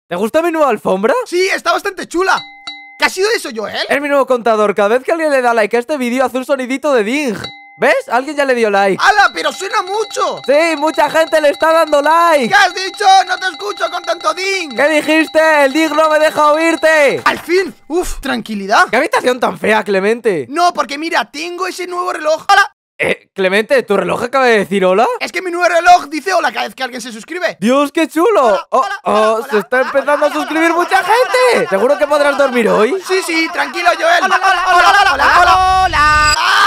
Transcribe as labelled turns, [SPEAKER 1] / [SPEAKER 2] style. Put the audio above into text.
[SPEAKER 1] ¿Te gusta mi nueva alfombra?
[SPEAKER 2] Sí, está bastante chula. ¿Qué ha sido eso, Joel?
[SPEAKER 1] Es mi nuevo contador. Cada vez que alguien le da like a este vídeo hace un sonidito de ding. ¿Ves? Alguien ya le dio like.
[SPEAKER 2] ¡Hala! ¡Pero suena mucho!
[SPEAKER 1] Sí, mucha gente le está dando like.
[SPEAKER 2] ¿Qué has dicho? No te escucho con tanto ding.
[SPEAKER 1] ¿Qué dijiste? El ding no me deja oírte.
[SPEAKER 2] ¡Al fin! ¡Uf! Tranquilidad.
[SPEAKER 1] ¿Qué habitación tan fea, Clemente?
[SPEAKER 2] No, porque mira, tengo ese nuevo reloj. ¡Hala!
[SPEAKER 1] Clemente, ¿tu reloj acaba de decir hola?
[SPEAKER 2] Es que mi nuevo reloj dice hola cada vez que alguien se suscribe.
[SPEAKER 1] ¡Dios, qué chulo!
[SPEAKER 2] Hola, hola, hola,
[SPEAKER 1] Se está
[SPEAKER 2] hola,
[SPEAKER 1] empezando a
[SPEAKER 2] hola,
[SPEAKER 1] suscribir
[SPEAKER 2] hola,
[SPEAKER 1] mucha
[SPEAKER 2] hola,
[SPEAKER 1] gente. ¿Seguro que podrás dormir hoy?
[SPEAKER 2] Sí, tranquilo, Joel. Hola, hola, hola, hola, hola, hola.